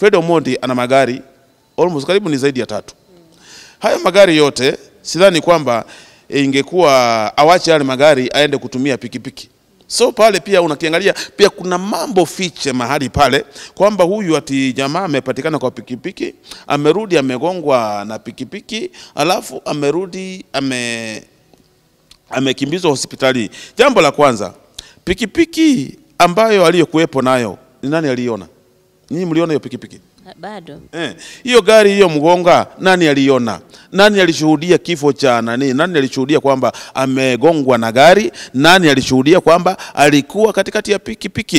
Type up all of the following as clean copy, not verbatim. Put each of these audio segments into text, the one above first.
Fred Omondi ana magari almost karibu ni zaidi ya 3. Haya magari yote sidhani kwamba ingekuwa awache yale magari aende kutumia pikipiki. So pale pia unakiangalia pia kuna mambo fiche mahali pale kwamba huyu ati jamaa amepatikana kwa pikipiki, amerudi amegongwa na pikipiki, alafu amerudi amekimbizwa hospitali. Jambo la kwanza, pikipiki ambayo aliyokuepo nayo ni nani aliona? Ninyi mliona hiyo pikipiki? Bado. Hiyo gari hiyo mgonga nani aliona? Nani alishuhudia kifo cha nani? Nani alishuhudia kwamba amegongwa na gari? Nani alishuhudia kwamba alikuwa katikati ya pikipiki?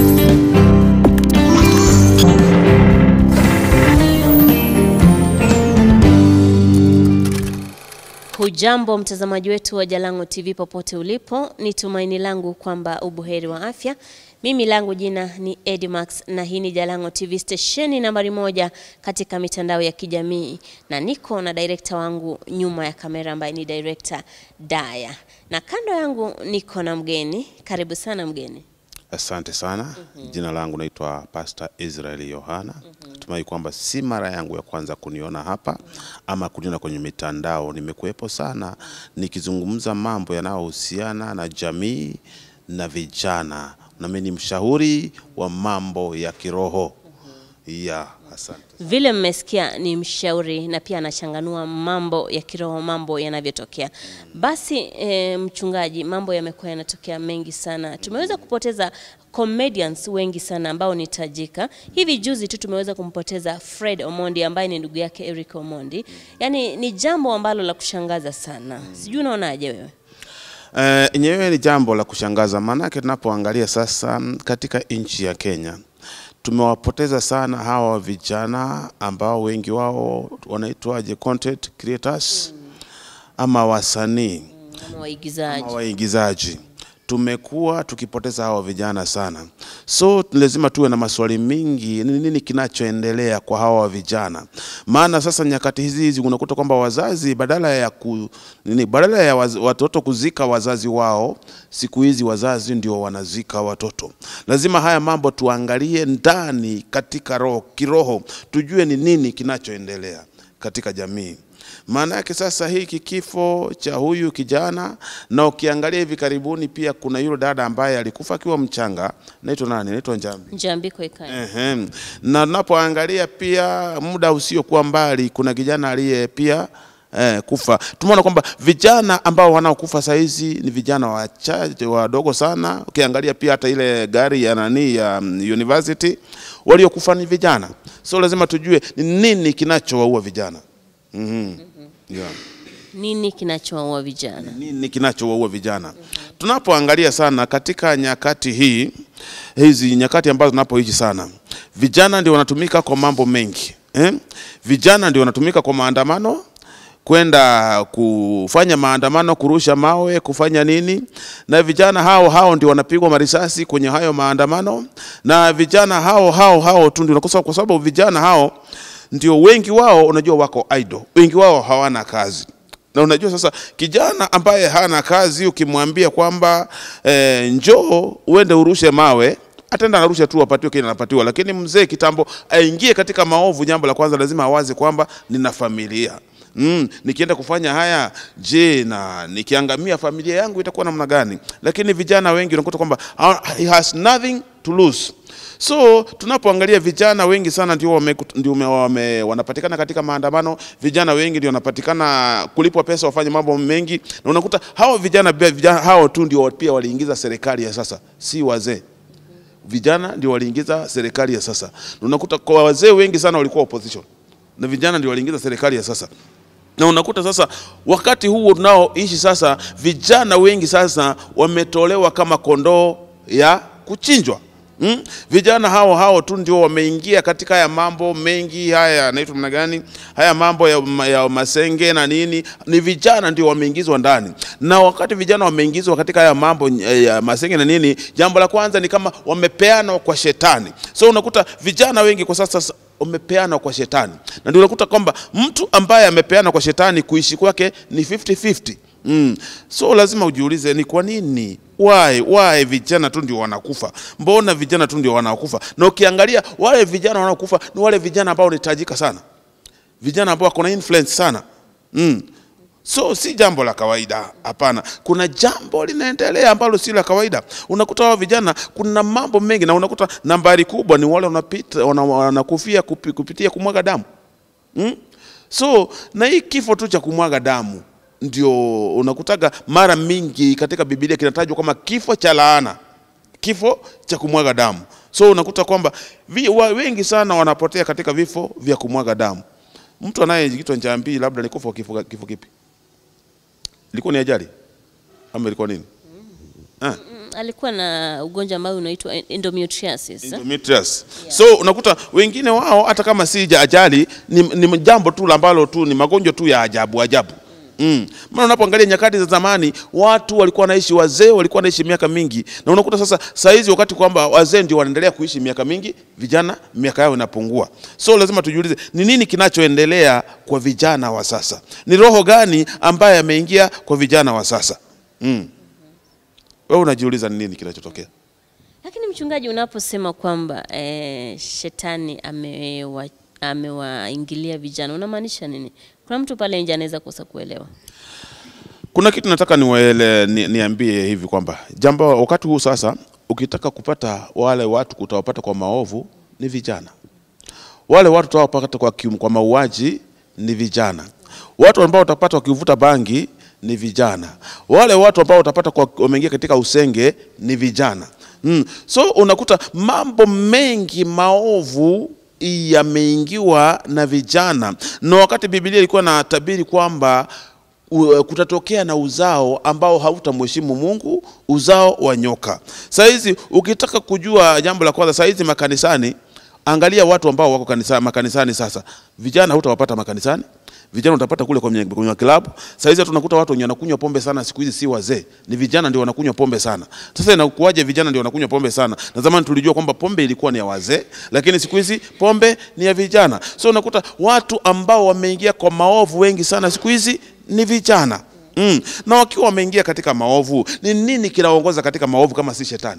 Hujambo mtazamaji wetu wa Jalango TV popote ulipo, ni tumaini langu kwamba ubuheri wa afya. Mimi langu jina ni Edimax na hii ni Jalango TV stesheni nambari 1 katika mitandao ya kijamii, na niko na director wangu nyuma ya kamera ambaye ni director Daya, na kando yangu niko na mgeni. Karibu sana mgeni. Asante sana. Jina langu naitwa Pastor Israel Yohana. Tumai kwamba si mara yangu ya kwanza kuniona hapa ama kuniona kwenye mitandao. Nimekuepo sana nikizungumza mambo yanayohusiana na jamii na vijana, na mimi ni mshauri wa mambo ya kiroho. Asante. Vile mmesikia ni mshauri na pia anachanganua mambo ya kiroho, mambo yanavyotokea. Basi mchungaji, mambo yamekuwa yanatokea mengi sana. Tumeweza kupoteza comedians wengi sana ambao ni tajika. Hivi juzi tu tumeweza kumpoteza Fred Omondi ambaye ni ndugu yake Eric Omondi. Yaani ni jambo ambalo la kushangaza sana. Sijui unaonaje wewe? Yenyewe ni jambo la kushangaza, maana tunapoangalia sasa katika nchi ya Kenya tumewapoteza sana hawa vijana ambao wengi wao wanaitwaje, content creators ama wasanii ama waigizaji. Tumekuwa tukipoteza hawa vijana sana. So lazima tuwe na maswali mingi, nini kinachoendelea kwa hawa vijana? Maana sasa nyakati hizi unakuta kwamba wazazi badala ya watoto kuzika wazazi wao, siku hizi wazazi ndio wanazika watoto. Lazima haya mambo tuangalie ndani katika kiroho, tujue ni nini kinachoendelea katika jamii. Maana yake sasa hiki kifo cha huyu kijana, na ukiangalia hivi karibuni pia kuna yule dada ambaye alikufa akiwa mchanga, naitwa nani? Naitwa Njambi Koikani. Na napoangalia pia muda usiokuwa mbali kuna kijana aliye pia kufa. Tumeona kwamba vijana ambao wanaokufa saa hizi ni vijana wachache wadogo sana. Ukiangalia pia hata ile gari ya ya university waliokufa ni vijana. So lazima tujue ni nini kinachowaua vijana. Nini kinachowaua vijana? Nini kinachowaua vijana? Tunapoangalia sana katika nyakati hizi nyakati ambazo tunapoishi sana, vijana ndio wanatumika kwa mambo mengi. Vijana ndio wanatumika kwa maandamano, kwenda kufanya maandamano, kurusha mawe, kufanya nini, na vijana hao ndio wanapigwa marisasi kwenye hayo maandamano, na vijana hao tu ndio unakosa, kwa sababu vijana hao ndio wengi wao unajua wako idle, wengi wao hawana kazi. Na unajua sasa kijana ambaye hana kazi ukimwambia kwamba njoo uende urushe mawe, ataenda anarusha tu, apatiwe kile anapatiwa. Lakini mzee kitambo aingie katika maovu, jambo la kwanza lazima awaze kwamba nina familia. Nikienda kufanya haya, je, na nikiangamia familia yangu itakuwa namna gani? Lakini vijana wengi unakuta kwamba he has nothing to lose. So tunapoangalia vijana wengi sana ndio wanapatikana katika maandamano, vijana wengi ndio wanapatikana kulipwa pesa wafanye mambo mengi, na unakuta hao vijana hao tu ndio pia waliingiza serikali ya sasa, si wazee. Vijana ndio waliingiza serikali ya sasa. Na unakuta kwa wazee wengi sana walikuwa opposition, na vijana ndio waliingiza serikali ya sasa. Na unakuta sasa wakati huu tunaoishi sasa, vijana wengi sasa wametolewa kama kondoo ya kuchinjwa. Vijana hao tu ndio wameingia katika haya mambo mengi. Haya naitwa mna gani? Haya mambo ya masenge na nini, ni vijana ndio wameingizwa ndani. Na wakati vijana wameingizwa katika haya mambo ya masenge na nini, jambo la kwanza ni kama wamepeana kwa shetani. So unakuta vijana wengi kwa sasa wamepeana kwa shetani, na ndio unakuta kwamba mtu ambaye amepeana kwa shetani kuishi kwake ni 50-50. So lazima ujiulize ni kwa nini? Why vijana tu ndio wanakufa? Mbona vijana tu ndio wanakufa? Na ukiangalia wale vijana wanaokufa ni wale vijana ambao wanahitajika sana. Vijana ambao wako na influence sana. So si jambo la kawaida, hapana. Kuna jambo linaendelea ambalo si la kawaida. Unakuta wao vijana kuna mambo mengi, na unakuta nambari kubwa ni wale wanakufia kupitia kumwaga damu. So na hii kifo tu cha kumwaga damu ndio unakutaga mara mingi katika Biblia kinatajwa kama kifo cha laana. Kifo cha kumwaga damu. So unakuta kwamba wengi sana wanapotea katika vifo vya kumwaga damu. Mtu anayejiitwa njambi labda ni kufa kifo kipi? Ilikuwa ni ajali ama ilikuwa nini? Alikuwa na ugonjwa ambao unaitwa endometriosis. Endometriosis. Yeah. So unakuta wengine wao hata kama si ajali ni jambo tu ambalo tu ni magonjwa tu ya ajabu. Maana unapoangalia nyakati za zamani watu walikuwa wanaishi, wazee walikuwa wanaishi miaka mingi, na unakuta sasa hizi wakati kwamba wazee ndio wanaendelea kuishi miaka mingi, vijana miaka yao inapungua. So lazima tujiulize ni nini kinachoendelea kwa vijana wa sasa? Ni roho gani ambaye ameingia kwa vijana wa sasa? Wewe unajiuliza ni nini kinachotokea? Lakini mchungaji, unaposema kwamba shetani amewaingilia vijana, unamaanisha nini? Kuna mtu pale nje anaweza kosa kuelewa. Kuna kitu nataka niambie hivi kwamba jambo wakati huu sasa, ukitaka kupata wale watu kutawapata kwa maovu ni vijana. Wale watu utawapata kwa mauaji ni vijana. Watu ambao utapata wakivuta bangi ni vijana. Wale watu ambao utapata kwa wameingia katika usenge ni vijana. So unakuta mambo mengi maovu yameingiwa na vijana. Na wakati Biblia ilikuwa na tabiri kwamba kutatokea na uzao ambao hautamheshimu Mungu, uzao wa nyoka. Saizi ukitaka kujua jambo la kwanza, saizi makanisani, angalia watu ambao wako makanisani sasa. Vijana hutawapata makanisani. Vijana utapata kule kwenye klabu. Saizi tunakuta watu wenye wanakunywa pombe sana siku hizi si wazee, ni vijana ndio wanakunywa pombe sana. Sasa inakuaje vijana ndio wanakunywa pombe sana? Na zamani tulijua kwamba pombe ilikuwa ni ya wazee, lakini siku hizi pombe ni ya vijana. So unakuta watu ambao wameingia kwa maovu wengi sana siku hizi ni vijana. Na wakiwa wameingia katika maovu, ni nini kinaongoza katika maovu kama si shetani?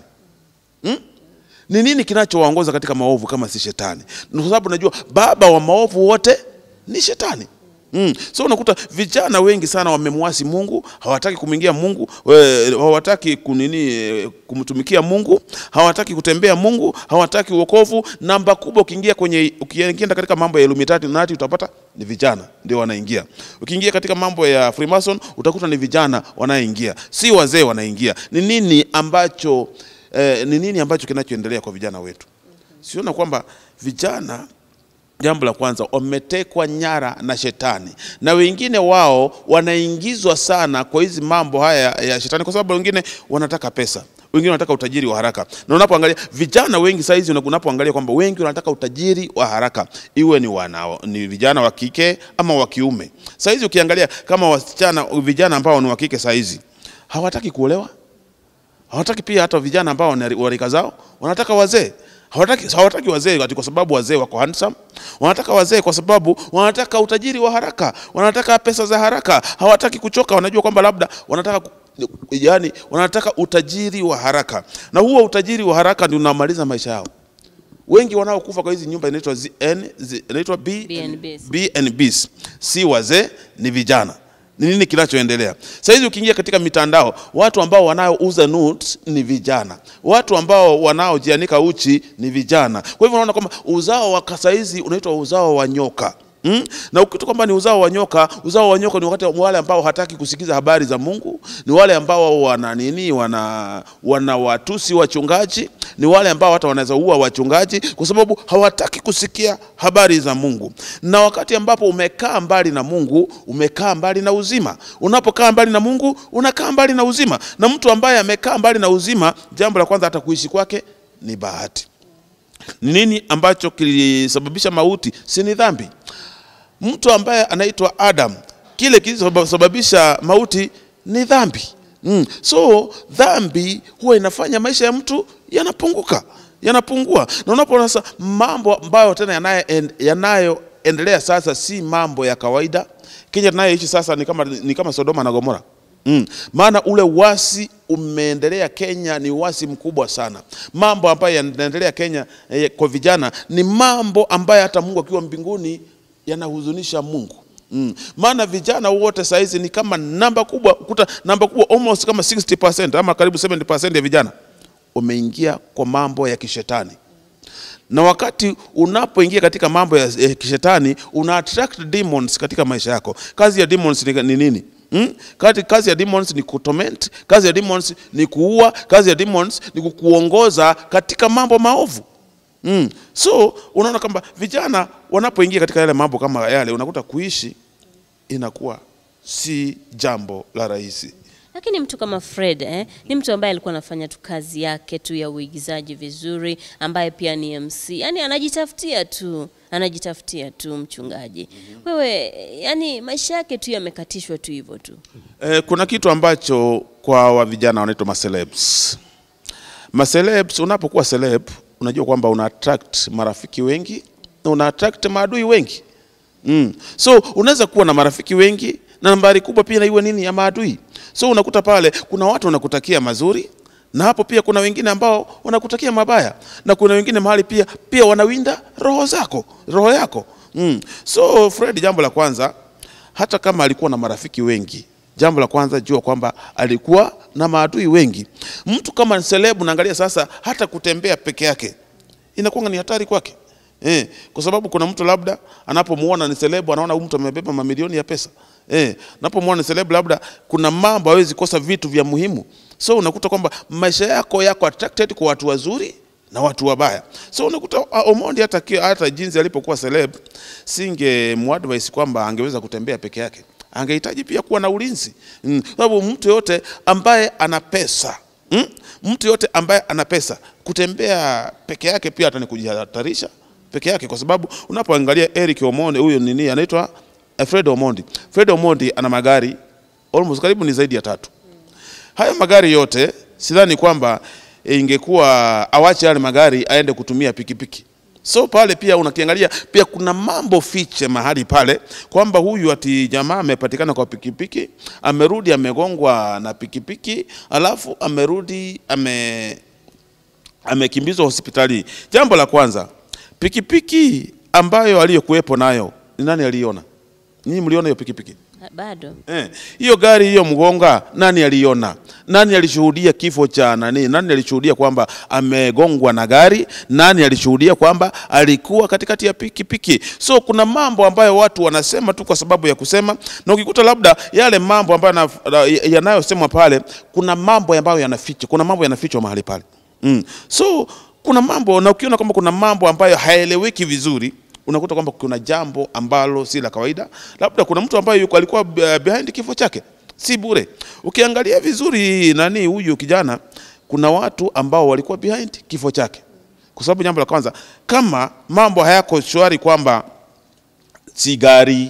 Ni nini kinachowaongoza katika maovu kama si shetani? Kwa sababu najua baba wa maovu wote ni shetani. So unakuta vijana wengi sana wamemwasi Mungu, hawataki kumwingia Mungu, hawataki kumtumikia Mungu, hawataki kutembea Mungu, hawataki wokovu. Namba kubwa ukiingia katika mambo ya Illuminati utapata ni vijana ndio wanaingia. Ukiingia katika mambo ya Freemason utakuta ni vijana wanaingia, si wazee wanaingia. Ni nini ambacho kinachoendelea kwa vijana wetu? Siona kwamba vijana, jambo la kwanza, wametekwa nyara na shetani, na wengine wao wanaingizwa sana kwa hizi mambo haya ya shetani kwa sababu wengine wanataka pesa, wengine wanataka utajiri wa haraka. Na unapoangalia vijana wengi sasa hizi, unapoangalia kwamba wengi wanataka utajiri wa haraka, iwe ni vijana wa kike ama wa kiume. Sasa hizi ukiangalia kama vijana ambao ni wa kike sasa hizi hawataki kuolewa, hawataki pia hata vijana ambao wa rika zao, wanataka wazee. Hawataki wazee kwa sababu wazee wako handsome. Wanataka wazee kwa sababu wanataka utajiri wa haraka, wanataka pesa za haraka, hawataki kuchoka. Wanajua kwamba labda wanataka utajiri wa haraka, na huo utajiri wa haraka ndio unamaliza maisha yao. Wengi wanaokufa kwa hizi nyumba inaitwa B&Bs, si wazee, ni vijana. Ni nini kinachoendelea? Sasa hizi ukiingia katika mitandao, watu ambao wanaouza nudes ni vijana. Watu ambao wanaojianika uchi ni vijana. Kwa hivyo unaona kwamba uzao wa sasa hizi unaitwa uzao wa nyoka. Na ukitoka kwamba ni uzao wa nyoka ni wakati wale ambao hataki kusikiza habari za Mungu, ni wale ambao wana watusi wachungaji, ni wale ambao hata wanaweza ua wachungaji kwa sababu hawataki kusikia habari za Mungu. Na wakati ambapo umekaa mbali na Mungu, umekaa mbali na uzima. Unapokaa mbali na Mungu, unakaa mbali na uzima. Na mtu ambaye amekaa mbali na uzima, jambo la kwanza hata kuishi kwake ni bahati. Ni nini ambacho kilisababisha mauti? Si ni dhambi. Mtu ambaye anaitwa Adam, kile kilisababisha mauti ni dhambi. So dhambi huwa inafanya maisha ya mtu yanapungua. Na unapoona sasa mambo ambayo tena yanayoendelea sasa si mambo ya kawaida. Kenya tunayoishi sasa ni kama Sodoma na Gomora. Maana ule uasi umeendelea Kenya, ni uasi mkubwa sana. Mambo ambayo yanaendelea Kenya kwa vijana ni mambo ambayo hata Mungu akiwa mbinguni yanahuzunisha Mungu. Maana vijana wote saizi ni kama namba kubwa almost kama 60% ama karibu 70% ya vijana wameingia kwa mambo ya kishetani. Na wakati unapoingia katika mambo ya kishetani, una attract demons katika maisha yako. Kazi ya demons ni nini? Kazi ya demons ni kutorment, kazi ya demons ni kuua, kazi ya demons ni kukuongoza katika mambo maovu. So unaona kwamba vijana wanapoingia katika yale mambo kama yale, unakuta kuishi inakuwa si jambo la rahisi. Lakini mtu kama Fred ni mtu ambaye alikuwa anafanya tu kazi yake tu ya uigizaji vizuri, ambaye pia ni MC. Yani anajitafutia tu mchungaji. Wewe yani maisha yake tu yamekatishwa tu hivyo tu. Kuna kitu ambacho kwa vijana wanaitwa macelebs. Macelebs, unapokuwa celeb, unajua kwamba una attract marafiki wengi na una attract maadui wengi. So unaweza kuwa na marafiki wengi na nambari kubwa pia na iwe nini ya maadui. So unakuta pale kuna watu wanakutakia mazuri, na hapo pia kuna wengine ambao wanakutakia mabaya, na kuna wengine mahali pia wanawinda roho yako. So Fred, jambo la kwanza, hata kama alikuwa na marafiki wengi, jambo la kwanza jua kwamba alikuwa na maadui wengi. Mtu kama celeb, naangalia sasa, hata kutembea peke yake inakuwa ni hatari kwake. Kwa sababu kuna mtu labda anapomuona ni celeb anaona huyu mtu amebeba mamilioni ya pesa. Anapomuona ni celeb labda kuna mambo hawezi kosa vitu vya muhimu. So unakuta kwamba maisha yako attracted kwa watu wazuri na watu wabaya. So unakuta Omondi hata jinsi alipokuwa celeb, singemuadvise kwamba angeweza kutembea peke yake. Angehitaji pia kuwa na ulinzi. Sababu mtu yote ambaye ana pesa, kutembea peke yake pia hata ni kujihatarisha peke yake, kwa sababu unapoangalia Eric Omondi, huyo nini anaitwa Fred Omondi. Fred Omondi ana magari almost karibu ni zaidi ya 3. Haya magari yote sidhani kwamba ingekuwa awache yale magari aende kutumia pikipiki. So pale pia unakiangalia pia kuna mambo fiche mahali pale, kwamba huyu ati jamaa amepatikana kwa pikipiki, amerudi amegongwa na pikipiki, alafu amerudi amekimbizwa hospitali. Jambo la kwanza, pikipiki ambayo aliyokuepo nayo ni nani aliona? Ninyi mliona hiyo pikipiki? Bado. Hiyo gari hiyo mgonga, nani aliona? Nani alishuhudia kifo cha nani? Nani alishuhudia kwamba amegongwa na gari? Nani alishuhudia kwamba alikuwa katikati ya pikipiki? So kuna mambo ambayo watu wanasema tu kwa sababu ya kusema, na ukikuta labda yale mambo ambayo yanayosemwa pale, kuna mambo ambayo yanafichwa, kuna mambo yanafichwa mahali pale. So kuna mambo, na ukiona kwamba kuna mambo ambayo haeleweki vizuri, unakuta kwamba kuna jambo ambalo si la kawaida. Labda kuna mtu ambaye alikuwa behind kifo chake, si bure. Ukiangalia vizuri huyu kijana, kuna watu ambao walikuwa behind kifo chake. Kwa sababu jambo la kwanza, kama mambo hayako shwari kwamba si gari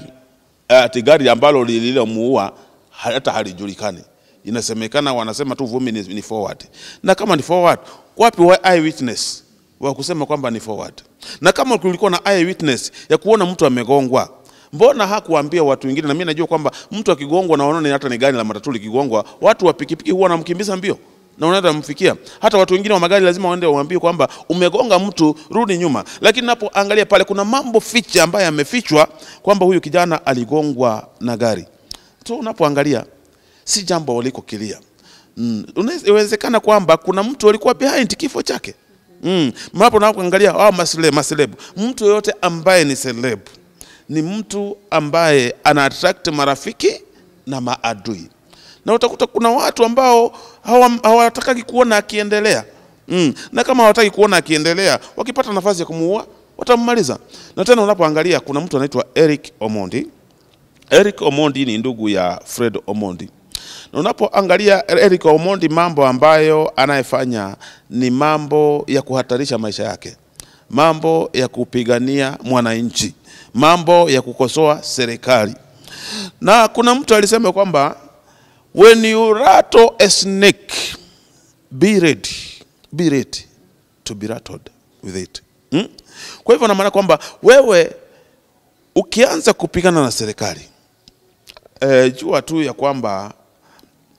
ambalo lililomuua hata halijulikani. Inasemekana, wanasema tu vumi ni forward. Na kama ni forward, wapi eyewitness wa kusema kwamba ni forward? Na kama kulikuwa na eyewitness ya kuona mtu amegongwa, mbona hakuambia watu wengine? Na mimi najua kwamba mtu akigongwa na wanaona hata ni gari la matatu likigongwa, watu wa pikipiki huwa wanamkimbiza mbio na unaenda kumfikia. Hata watu wengine wa magari lazima waende waambie kwamba umegonga mtu, rudi nyuma. Lakini napoangalia pale kuna mambo fiche ambayo yamefichwa kwamba huyu kijana aligongwa na gari. So unapoangalia si jambo liko clear. Inawezekana kwamba kuna mtu alikuwa behind kifo chake. Mnapo unapoangalia maceleb, mtu yote ambaye ni celeb ni mtu ambaye ana attract marafiki na maadui. Na utakuta kuna watu ambao hawataki kuona akiendelea. Na kama hawataki kuona akiendelea, wakipata nafasi ya kumuua, watammaliza. Na tena unapoangalia kuna mtu anaitwa Eric Omondi. Eric Omondi ni ndugu ya Fred Omondi. Na unapoangalia Eric Omondi, mambo ambayo anayefanya ni mambo ya kuhatarisha maisha yake, mambo ya kupigania mwananchi, mambo ya kukosoa serikali. Na kuna mtu alisema kwamba when you rattle a snake, be ready to be rattled with it. Kwa hivyo na maana kwamba wewe ukianza kupigana na serikali, jua tu ya kwamba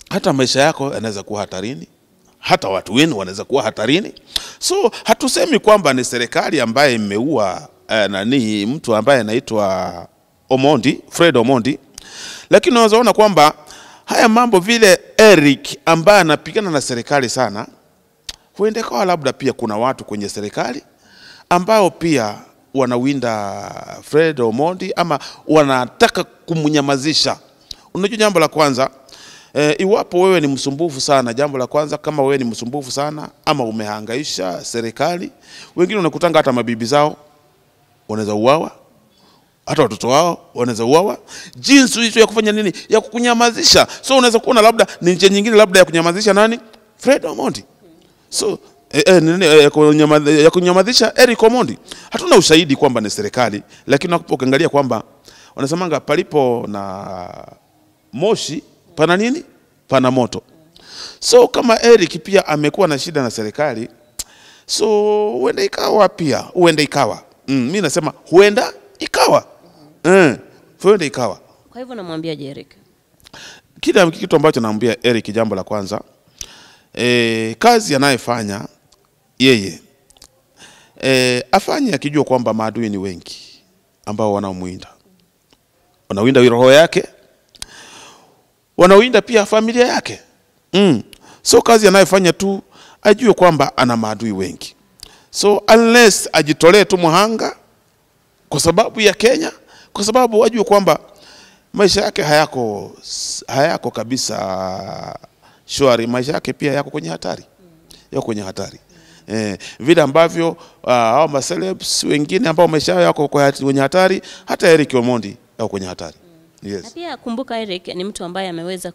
hata maisha yako yanaweza kuwa hatarini, hata watu wenu wanaweza kuwa hatarini. So hatusemi kwamba ni serikali ambaye imeua mtu ambaye anaitwa Omondi, Fred Omondi, lakini unaweza ona kwamba haya mambo vile Eric ambaye anapigana na serikali sana, huenda kwa labda pia kuna watu kwenye serikali ambao pia wanawinda Fred Omondi ama wanataka kumnyamazisha. Unajua jambo la kwanza, iwapo wewe ni msumbufu sana, jambo la kwanza kama wewe ni msumbufu sana ama umehangaisha serikali, wengine unakutanga hata mabibi zao wanaweza uawa, hata watoto wao wanaweza uawa. Jinsi hiyo ya kufanya nini? Ya kukunyamazisha. So unaweza kuona labda ni njia nyingine labda ya kunyamazisha nani? Fred Omondi. So ya kunyamazisha Eric Omondi. Hatuna ushahidi kwamba ni serikali, lakini unapoangalia kwamba wanasemanga palipo na moshi pana nini? Pana moto. So kama Eric pia amekuwa na shida na serikali, so huenda ikawa pia, huenda ikawa. Mimi nasema huenda ikawa. Huenda ikawa. Kwa hivyo namwambia Eric. Kitu ambacho namwambia Eric, jambo la kwanza, kazi anayefanya yeye, afanye akijua kwamba maadui ni wengi ambao wanamuinda. Wanawinda roho yake, wanawinda pia familia yake. So kazi anayefanya tu ajue kwamba ana maadui wengi. So unless ajitolee tu muhanga kwa sababu ya Kenya, kwa sababu ajue kwamba maisha yake hayako kabisa shwari, maisha yake pia yako kwenye hatari. Yako kwenye hatari. Vile ambavyo hao ma celebs wengine ambao maisha yao yako kwenye hatari, hata Eric Omondi yako kwenye hatari. Yes. Na pia kumbuka Eric ni mtu ambaye ameweza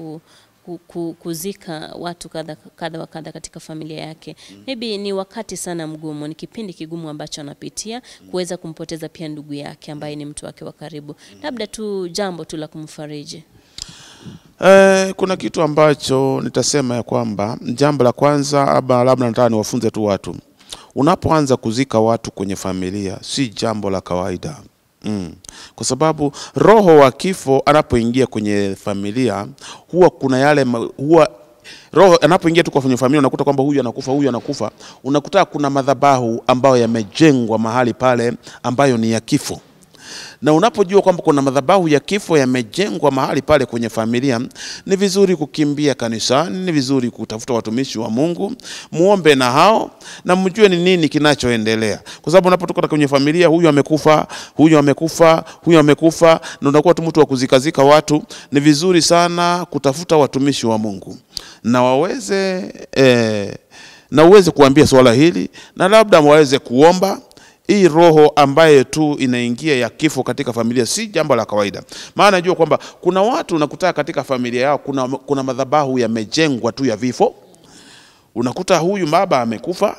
kuzika watu kadha wa kadha katika familia yake. Maybe ni wakati sana mgumu, ni kipindi kigumu ambacho anapitia kuweza kumpoteza pia ndugu yake ambaye ni mtu wake wa karibu. Labda tu jambo tu la kumfariji. Kuna kitu ambacho nitasema ya kwamba jambo la kwanza, labda nataka niwafunze tu watu. Unapoanza kuzika watu kwenye familia si jambo la kawaida. Kwa sababu roho wa kifo anapoingia kwenye familia, huwa kuna yale roho anapoingia tu kwenye familia, unakuta kwamba huyu anakufa, unakuta kuna madhabahu ambayo yamejengwa mahali pale ambayo ni ya kifo. Na unapojua kwamba kuna madhabahu ya kifo yamejengwa mahali pale kwenye familia, ni vizuri kukimbia kanisani, ni vizuri kutafuta watumishi wa Mungu, muombe na hao na mjue ni nini kinachoendelea. Kwa sababu unapotoka kwenye familia, huyu amekufa, na unakuwa tu mtu wa kuzikazika watu, ni vizuri sana kutafuta watumishi wa Mungu na uweze kuambia swala hili, na labda waweze kuomba. Hii roho ambaye tu inaingia ya kifo katika familia si jambo la kawaida. Maana najua kwamba kuna watu unakuta katika familia yao kuna madhabahu yamejengwa tu ya vifo. Unakuta huyu baba amekufa,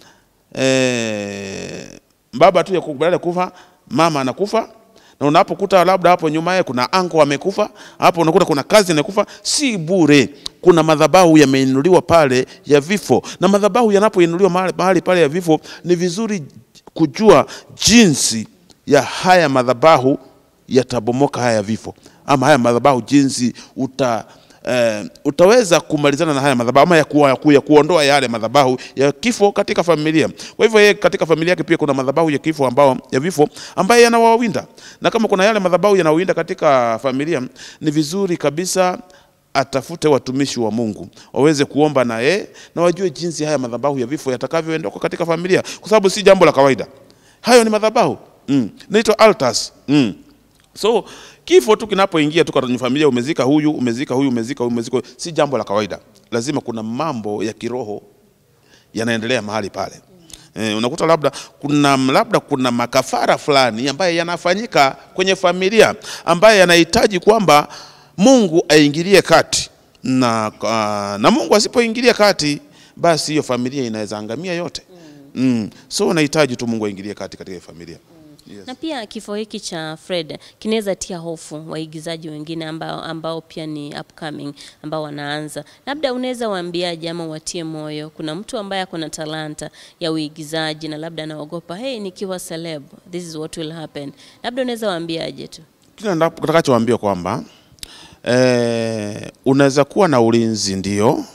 baba tu ya kufa, mama anakufa, na unapokuta labda hapo nyuma yake kuna anko amekufa, hapo unakuta kuna kazi inakufa. Si bure, kuna madhabahu yameinuliwa pale ya vifo. Na madhabahu yanapoinuliwa mahali pale ya vifo, ni vizuri kujua jinsi ya haya madhabahu yatabomoka haya vifo, ama haya madhabahu jinsi utaweza kumalizana na haya madhabahu, ama ya kuondoa yale madhabahu ya kifo katika familia. Kwa hivyo yeye katika familia yake pia kuna madhabahu ya kifo ya vifo ambaye yanawawinda. Na kama kuna yale madhabahu yanawawinda katika familia, ni vizuri kabisa atafute watumishi wa Mungu waweze kuomba na yeye, na wajue jinsi haya madhabahu ya vifo yatakavyoondoka katika familia, kwa sababu si jambo la kawaida. Hayo ni madhabahu. Inaitwa altars. So kifo tu kinapoingia tu kwenye familia, umezika huyu, si jambo la kawaida. Lazima kuna mambo ya kiroho yanaendelea mahali pale. Unakuta labda kuna makafara fulani ambaye yanafanyika kwenye familia, ambaye yanahitaji kwamba Mungu aingilie kati, na Mungu asipoingilia kati, basi hiyo familia inaweza angamia yote. So unahitaji tu Mungu aingilie kati katika familia. Yes. Na pia kifo hiki cha Fred kinaweza tia hofu waigizaji wengine ambao pia ni upcoming, ambao wanaanza. Labda unaweza waambiaje ama watie moyo? Kuna mtu ambaye ako na talanta ya uigizaji na labda anaogopa, nikiwa celeb, this is what will happen. Labda unaweza waambiaje tu? Kile natakachowaambia kwamba Unaweza kuwa na ulinzi ndio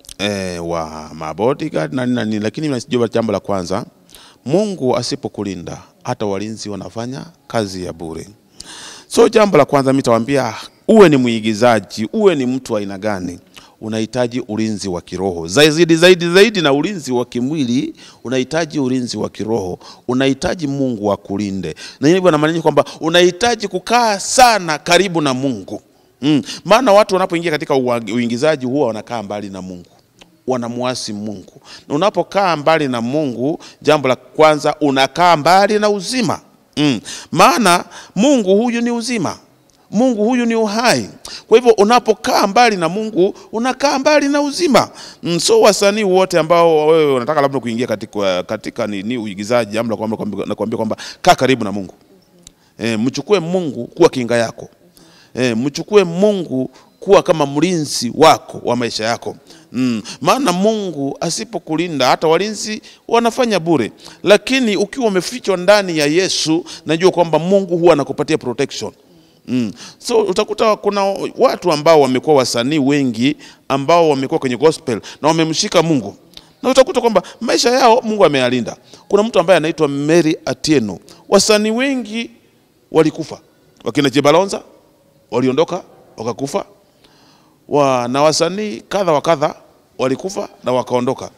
wa mabodyguard na nini, lakini mnasijua jambo la kwanza, Mungu asipokulinda hata walinzi wanafanya kazi ya bure. So jambo la kwanza mimi nitawaambia, uwe ni muigizaji, uwe ni mtu wa aina gani, unahitaji ulinzi wa kiroho. Zaidi na ulinzi wa kimwili, unahitaji ulinzi wa kiroho. Unahitaji Mungu akulinde. Na hivyo inamaanisha kwamba unahitaji kukaa sana karibu na Mungu. Maana watu wanapoingia katika uigizaji huwa wanakaa mbali na Mungu. Wanamuasi Mungu. Na unapokaa mbali na Mungu, jambo la kwanza unakaa mbali na uzima. Maana Mungu huyu ni uzima. Mungu huyu ni uhai. Kwa hivyo unapokaa mbali na Mungu, unakaa mbali na uzima. So wasanii wote ambao wewe unataka labda kuingia katika ni uigizaji, jambo la nakwambia kwamba kaa karibu na Mungu. Mchukue Mungu kuwa kinga yako. Mchukue Mungu kuwa kama mlinzi wako wa maisha yako. Maana Mungu asipokulinda hata walinzi wanafanya bure. Lakini ukiwa umefichwa ndani ya Yesu, najua kwamba Mungu huwa anakupatia protection. So utakuta kuna watu ambao wamekuwa wasanii wengi ambao wamekuwa kwenye gospel na wamemshika Mungu. Na utakuta kwamba maisha yao Mungu ameyalinda. Kuna mtu ambaye anaitwa Mary Atieno. Wasanii wengi walikufa. Wakina Jebalonza waliondoka wakakufa. Na wasanii kadha wa kadha walikufa na wakaondoka.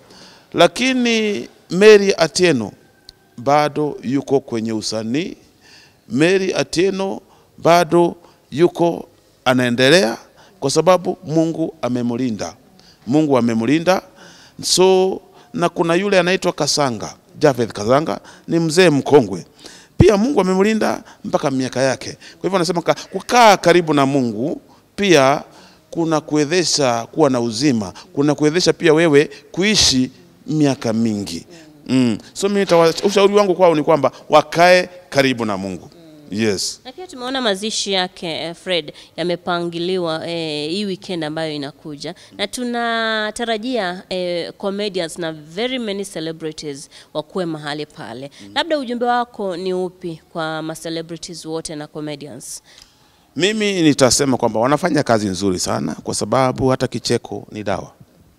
Lakini Mary Atieno bado yuko kwenye usanii. Mary Atieno bado yuko anaendelea kwa sababu Mungu amemlinda. Mungu amemlinda. So na kuna yule anaitwa Kasanga, Javeth Kasanga, ni mzee mkongwe. Pia Mungu amemlinda mpaka miaka yake. Kwa hivyo anasema kukaa karibu na Mungu pia kuna kuwezesha kuwa na uzima, kuna kuwezesha pia wewe kuishi miaka mingi. So mimi ushauri wangu kwao ni kwamba wakae karibu na Mungu. Yes. Na pia tumeona mazishi yake Fred yamepangiliwa hii weekend ambayo inakuja, na tunatarajia comedians na very many celebrities wakuwe mahali pale. Labda ujumbe wako ni upi kwa ma celebrities wote na comedians? Mimi nitasema kwamba wanafanya kazi nzuri sana kwa sababu hata kicheko ni dawa.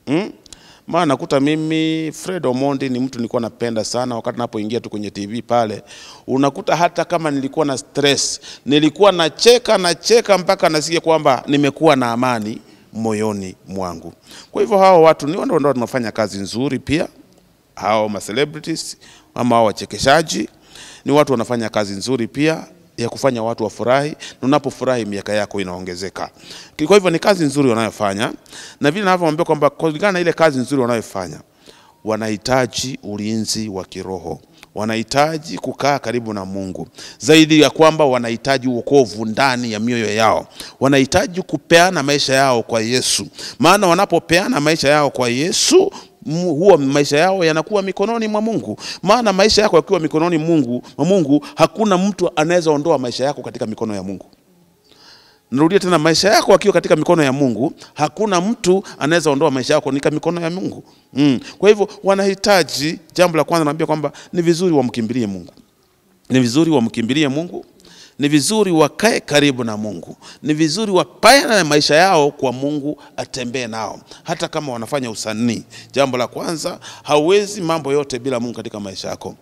Maana nakuta mimi Fred Omondi ni mtu nilikuwa napenda sana wakati napoingia tu kwenye TV pale. Unakuta hata kama nilikuwa na stress, nilikuwa nacheka mpaka nasikia kwamba nimekuwa na amani moyoni mwangu. Kwa hivyo hao watu ni ndio wanafanya kazi nzuri pia. Hao ma celebrities ama hao wachekeshaji ni watu wanafanya kazi nzuri pia ya kufanya watu wafurahi, na unapofurahi miaka yako inaongezeka. Kwa hivyo ni kazi nzuri wanayofanya, na vile ninavyowaambia kwamba kulingana na ile kazi nzuri wanayofanya, wanahitaji ulinzi wa kiroho. Wanahitaji kukaa karibu na Mungu. Zaidi ya kwamba wanahitaji wokovu ndani ya mioyo yao. Wanahitaji kupeana maisha yao kwa Yesu. Maana wanapopeana maisha yao kwa Yesu, huwa maisha yao yanakuwa mikononi mwa Mungu. Maana maisha yako yakiwa mikononi mwa Mungu, hakuna mtu anaweza ondoa maisha yako katika mikono ya Mungu. Narudia tena, maisha yako yakiwa katika mikono ya Mungu, hakuna mtu anaweza ondoa maisha yako katika mikono ya Mungu. Kwa hivyo wanahitaji, jambo la kwanza naambia kwamba ni vizuri wamkimbilie Mungu. Ni vizuri wamkimbilie Mungu. Ni vizuri wakae karibu na Mungu. Ni vizuri wapeane maisha yao kwa Mungu atembee nao. Hata kama wanafanya usanii, jambo la kwanza, hauwezi mambo yote bila Mungu katika maisha yako.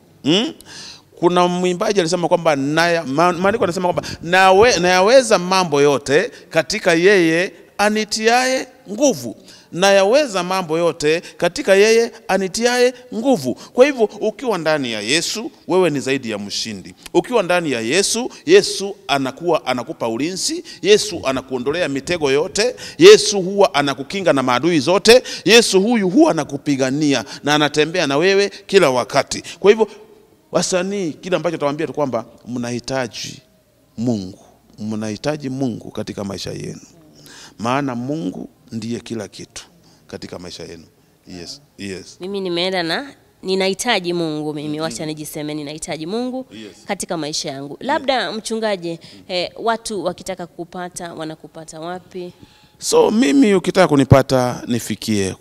Kuna mwimbaji alisema kwamba maandiko yanasema kwamba nayaweza mambo yote katika yeye anitiaye nguvu. Nayaweza mambo yote katika yeye anitiaye nguvu. Kwa hivyo ukiwa ndani ya Yesu, wewe ni zaidi ya mshindi. Ukiwa ndani ya Yesu, Yesu anakupa ulinzi, Yesu anakuondolea mitego yote, Yesu huwa anakukinga na maadui zote, Yesu huyu huwa anakupigania na anatembea na wewe kila wakati. Kwa hivyo wasanii, kile ambacho tawaambia tu kwamba mnahitaji Mungu. Mnahitaji Mungu katika maisha yenu. Maana Mungu ndiye kila kitu katika maisha yenu. Yes. Mimi nimeenda na ninahitaji Mungu mimi. Wacha nijiseme ninahitaji Mungu katika maisha yangu. Labda mchungaji, watu wakitaka kupata wanakupata wapi? So mimi ukitaka kunipata nifikie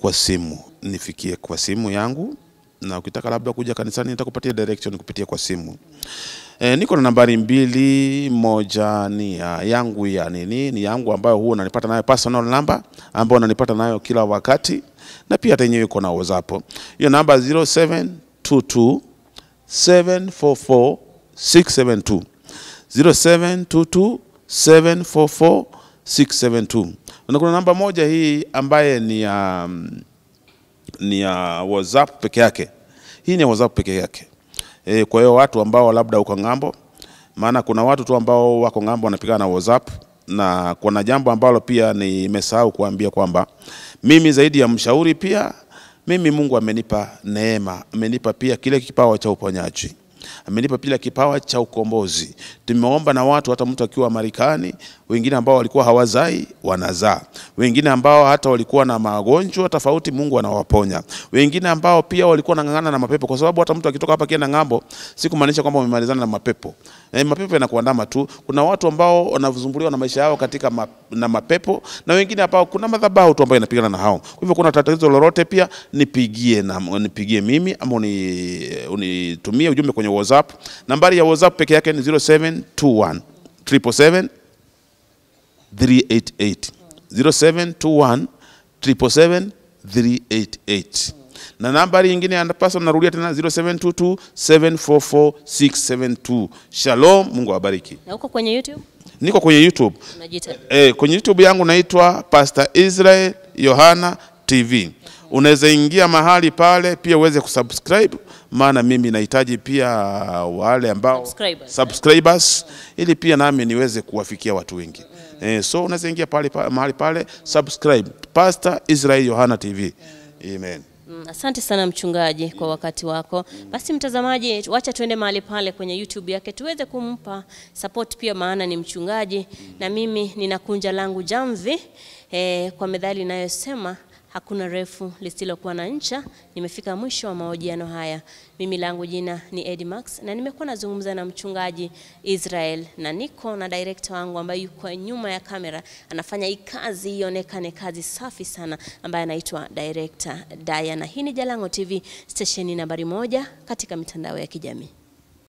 kwa simu yangu, na ukitaka labda kuja kanisani nitakupatia direction kupitia kwa simu. Niko na nambari 2, moja ni yangu ya nini, ni yangu ambayo huwa unanipata nayo personal number, ambayo unanipata nayo kila wakati, na pia hata yenyewe iko na WhatsApp. Hiyo namba 0722 744 672. 0722 744 672. Na kuna namba moja hii ambaye ni ya WhatsApp peke yake. Hii ni WhatsApp peke yake. Kwa hiyo watu ambao labda uko ngambo, maana kuna watu tu ambao wako ngambo wanapigana na WhatsApp, na kuna jambo ambalo pia nimesahau kuambia kwamba mimi zaidi ya mshauri pia mimi Mungu amenipa neema, amenipa pia kile kipawa cha uponyaji. Amenipa pia kipawa cha ukombozi. Tumeomba na watu, hata mtu akiwa Marekani, wengine ambao walikuwa hawazai wanazaa. Wengine ambao hata walikuwa na magonjwa tofauti Mungu anawaponya. Wengine ambao pia walikuwa wanang'ang'ana na mapepo, kwa sababu hata mtu akitoka hapa kienda ngambo, si kumaanisha kwamba umemalizana na mapepo. Mapepo yanakuandama tu. Kuna watu ambao wanavuzumbuliwa na maisha yao katika na mapepo, na wengine ambao kuna madhabahu tu ambayo yanapigana na hao. Kwa hivyo kuna tatizo lolote pia nipigie mimi, ama unitumie ujumbe kwenye WhatsApp. Nambari ya WhatsApp peke yake ni 0721 777 388. 0721 777 388. Na nambari nyingine ya personal narudia tena 0722 744 672. Shalom, Mungu awabariki. Na uko kwenye YouTube? Niko kwenye YouTube. Unajiita? Kwenye YouTube yangu naitwa Pastor Israel Yohana TV. Unaweza ingia mahali pale pia uweze kusubscribe, maana mimi nahitaji pia wale ambao subscribers ili pia nami niweze kuwafikia watu wengi. So unaweza ingia mahali pale subscribe, Pastor Israel Yohana TV. Amen. Asante sana mchungaji kwa wakati wako. Basi mtazamaji, wacha tuende mahali pale kwenye YouTube yake tuweze kumpa support pia, maana ni mchungaji na mimi ninakunja langu jamvi kwa methali inayosema hakuna refu lisilokuwa na ncha. Nimefika mwisho wa mahojiano haya. Mimi langu jina ni Eddie Max na nimekuwa nazungumza na mchungaji Israel, na niko na director wangu ambaye yuko nyuma ya kamera anafanya hii kazi ionekane kazi safi sana, ambaye anaitwa director Diana. Hii ni Jalango TV, stesheni nambari 1 katika mitandao ya kijamii.